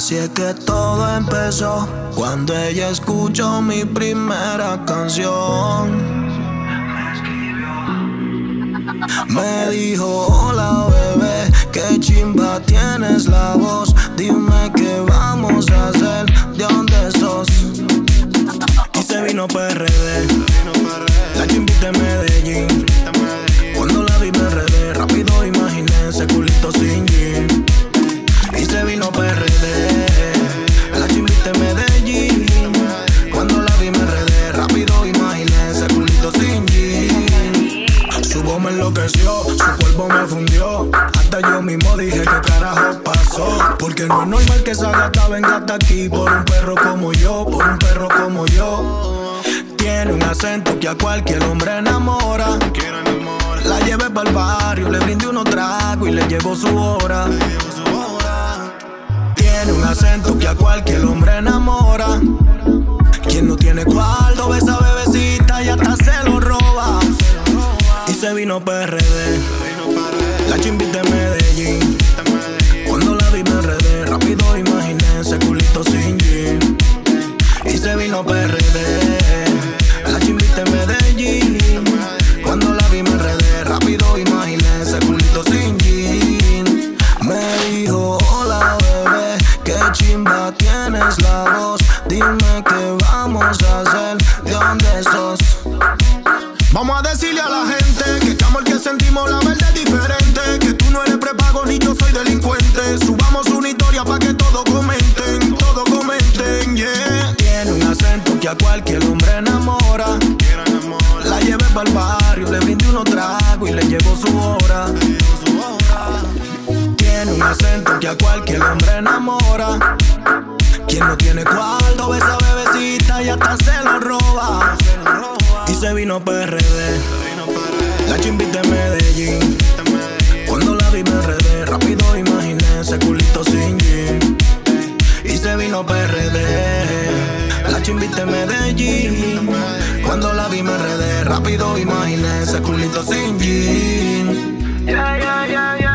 Así es que todo empezó cuando ella escuchó mi primera canción. Me dijo, hola bebé, qué chimba tienes la voz. Dime qué vamos a hacer, ¿de dónde sos? Y se vino PRD, la chimbita de Medellín. Cuando la vi me enredé, rápido imaginé ese culito sin jean. Y se vino PRD, la chimbita de Medellín. Cuando la vi me enredé, rápido imaginé ese culito sin jean. Su voz me enloqueció, su cuerpo me fundió. Hasta yo mismo dije qué carajo pasó. Porque no es normal que esa gata venga hasta aquí por un perro como yo, por un perro como yo. Tiene un acento que a cualquier hombre enamora. La llevé pa'l barrio, le brindé unos tragos y le llegó su hora. Tiene un acento que a cualquier hombre enamora. Quien no tiene cuarto ve esa bebecita y hasta se lo roba. Y se vino PRD, la chimbita de Medellín. Cuando la vi me enredé, rápido imaginé ese culito sin jean. Y se vino PRD, la chimbita de Medellín. Cuando la vi me enredé, rápido imaginé ese culito sin jean. Me dijo, hola bebé, qué chimba tienes la voz. Dime qué vamos a hacer, ¿de dónde sos? Vamos a decirle a la gente que este amor que sentimos la verdad es diferente. Que tú no eres prepago ni yo soy delincuente. Subamos una historia pa' que todos comenten, yeah. Tiene un acento que a cualquier hombre enamora. La llevé pa'l barrio, le brindé unos tragos y le llegó su hora. Tiene un acento que a cualquier hombre enamora. Quien no tiene cuarto ve esa bebecita y hasta se lo roba. Y se vino PRD, la chimbita de Medellín. Cuando la vi me enredé, rápido imaginé ese culito sin jean. Y se vino PRD, la chimbita de Medellín. Cuando la vi me enredé, rápido imaginé ese culito sin jean. Yeah, yeah, yeah, yeah.